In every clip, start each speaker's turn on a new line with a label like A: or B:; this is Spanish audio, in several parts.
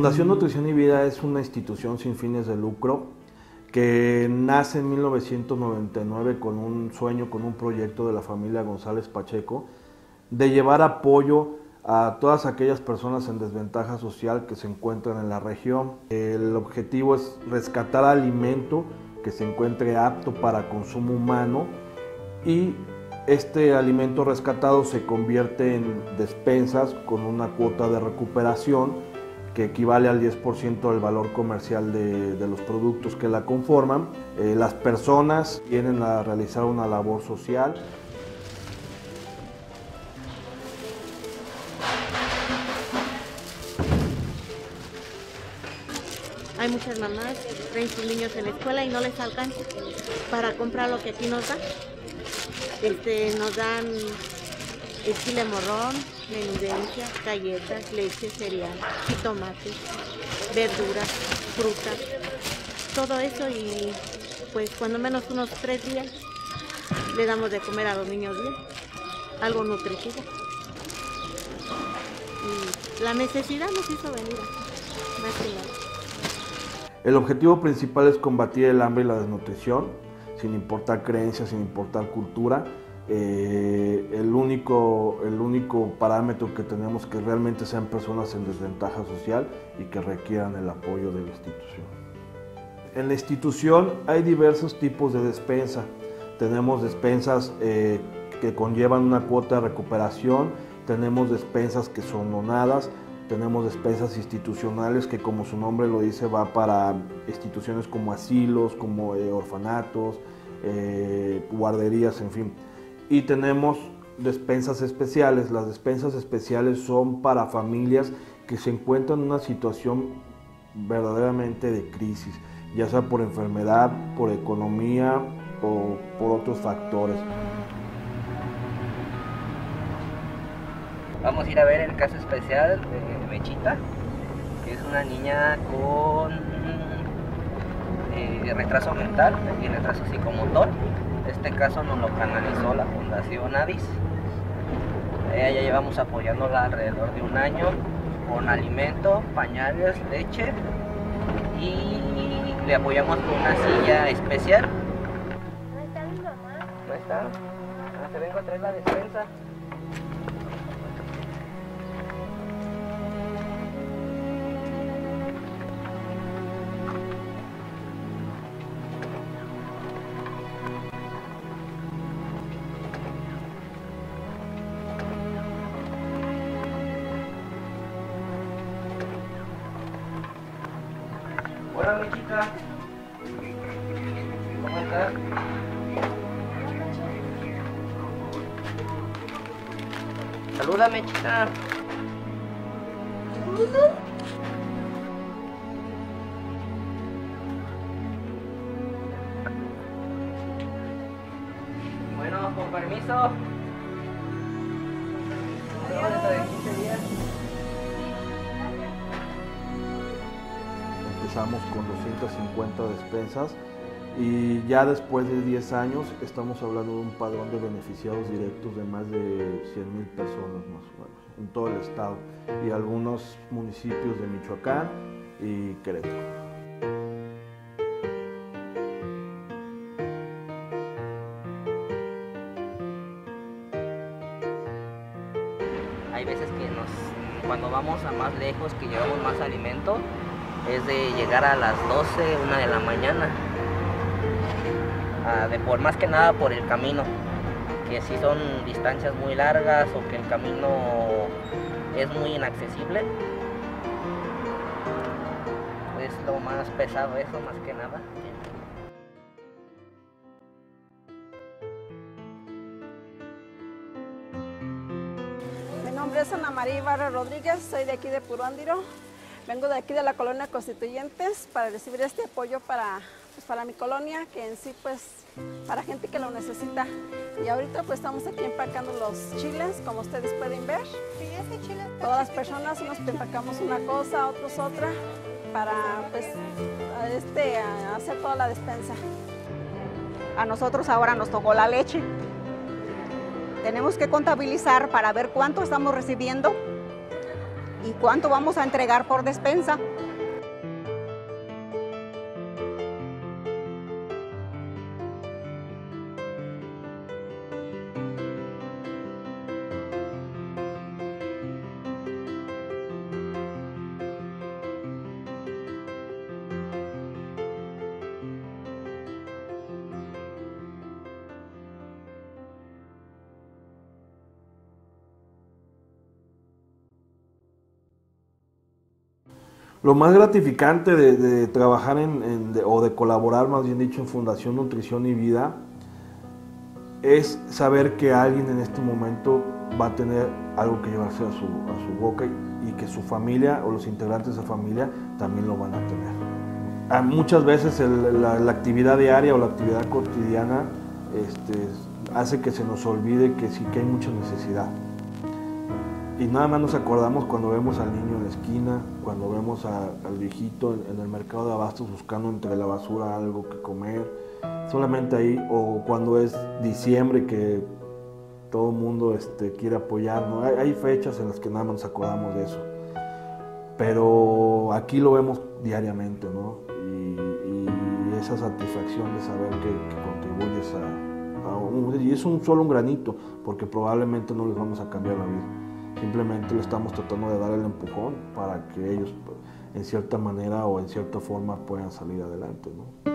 A: Fundación Nutrición y Vida es una institución sin fines de lucro que nace en 1999 con un sueño, con un proyecto de la familia González Pacheco de llevar apoyo a todas aquellas personas en desventaja social que se encuentran en la región. El objetivo es rescatar alimento que se encuentre apto para consumo humano y este alimento rescatado se convierte en despensas con una cuota de recuperación que equivale al 10% del valor comercial de los productos que la conforman. Las personas vienen a realizar una labor social.
B: Hay muchas mamás que traen sus niños en la escuela y no les alcanza para comprar lo que aquí nos dan. Nos dan el chile morrón, menudencia, galletas, leche, cereal, jitomates, verduras, frutas, todo eso, y pues cuando menos unos 3 días le damos de comer a los niños bien, algo nutritivo. Y la necesidad nos hizo venir aquí, más que nada.
A: El objetivo principal es combatir el hambre y la desnutrición, sin importar creencias, sin importar cultura. El único parámetro que tenemos es que realmente sean personas en desventaja social y que requieran el apoyo de la institución. En la institución hay diversos tipos de despensa. Tenemos despensas que conllevan una cuota de recuperación, tenemos despensas que son donadas, tenemos despensas institucionales que, como su nombre lo dice, va para instituciones como asilos, como orfanatos, guarderías, en fin. Y tenemos despensas especiales. Las despensas especiales son para familias que se encuentran en una situación verdaderamente de crisis, ya sea por enfermedad, por economía o por otros factores.
C: Vamos a ir a ver el caso especial de Mechita, que es una niña con retraso mental y retraso psicomotor. Este caso nos lo canalizó la Fundación ADIS. Ya llevamos apoyándola alrededor de 1 año con alimento, pañales, leche, y le apoyamos con una silla especial.
B: ¿No está mi mamá?
C: ¿No está? Te vengo a traer la despensa. Hola, Mechita. ¿Cómo estás? Saluda, Mechita. Bueno, con permiso. Adiós. Dentro de 15 días.
A: Empezamos con 250 despensas y ya después de 10 años estamos hablando de un padrón de beneficiados directos de más de 100,000 personas más o menos en todo el estado y algunos municipios de Michoacán y Querétaro.
C: Hay veces que cuando vamos a más lejos, que llevamos más alimento, es de llegar a las 12, 1 de la mañana, por más que nada por el camino, que si son distancias muy largas o que el camino es muy inaccesible, es lo más pesado eso, más que nada.
D: Mi nombre es Ana María Ibarra Rodríguez, soy de aquí de Puruándiro. Vengo de aquí de la colonia Constituyentes para recibir este apoyo para mi colonia, que en sí pues para gente que lo necesita. Y ahorita pues estamos aquí empacando los chiles, como ustedes pueden ver. Todas las personas nos empacamos una cosa, otros otra, para pues hacer toda la despensa.
E: A nosotros ahora nos tocó la leche. Tenemos que contabilizar para ver cuánto estamos recibiendo ¿Y cuánto vamos a entregar por despensa?
A: Lo más gratificante de trabajar o de colaborar, más bien dicho, en Fundación Nutrición y Vida es saber que alguien en este momento va a tener algo que llevarse a su boca y que su familia o los integrantes de su familia también lo van a tener. Muchas veces la actividad diaria o la actividad cotidiana hace que se nos olvide que sí que hay mucha necesidad. Y nada más nos acordamos cuando vemos al niño en la esquina, cuando vemos al viejito en el mercado de abastos buscando entre la basura algo que comer, solamente ahí, o cuando es diciembre que todo el mundo quiere apoyar, ¿no? Hay fechas en las que nada más nos acordamos de eso, pero aquí lo vemos diariamente, ¿no? Y esa satisfacción de saber que contribuyes y es solo un granito, porque probablemente no les vamos a cambiar la vida. Simplemente le estamos tratando de dar el empujón para que ellos, en cierta manera o en cierta forma, puedan salir adelante, ¿no?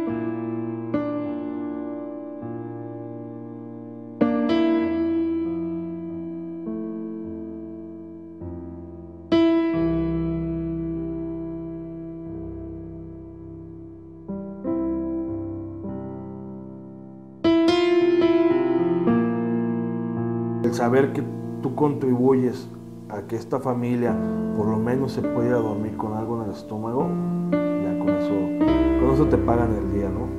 A: El saber que tú contribuyes a que esta familia por lo menos se pueda dormir con algo en el estómago, ya con eso te pagan el día, ¿no?